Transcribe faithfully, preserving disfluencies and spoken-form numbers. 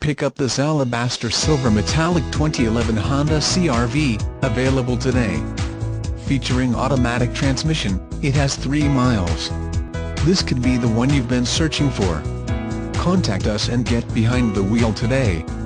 pick up this alabaster silver metallic twenty eleven Honda C R V, available today. Featuring automatic transmission, it has three miles. This could be the one you've been searching for. Contact us and get behind the wheel today.